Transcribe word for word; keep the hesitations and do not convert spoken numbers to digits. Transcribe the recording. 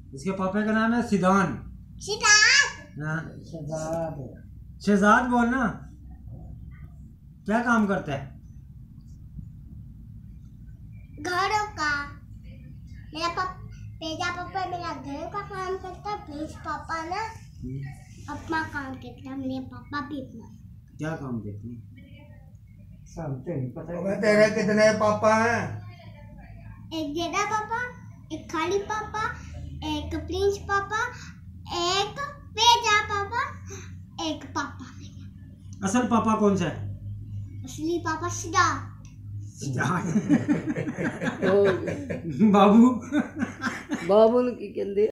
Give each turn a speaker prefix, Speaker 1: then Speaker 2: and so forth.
Speaker 1: इसके पापा का नाम है सिदान।
Speaker 2: शहजाद।
Speaker 1: हाँ
Speaker 3: शहजाद।
Speaker 1: शहजाद बोलना। क्या काम करता है?
Speaker 2: घरों का। मेरा पापा पेजा पापा मेरा घरों का काम करता है। प्लीज पापा ना अपना काम करता है। मेरे पापा भी अपना।
Speaker 1: क्या काम करते हैं?
Speaker 3: सब तो नहीं पता।
Speaker 4: अबे तेरे कितने पापा हैं?
Speaker 2: एक जेडा पापा, एक खाली पापा, एक प्रिंस पापा, एक पेजा पापा, एक पापा।
Speaker 1: असल पापा कौन सा है?
Speaker 2: असली पापा सीधा।
Speaker 1: बाबू
Speaker 3: बाबू की कहते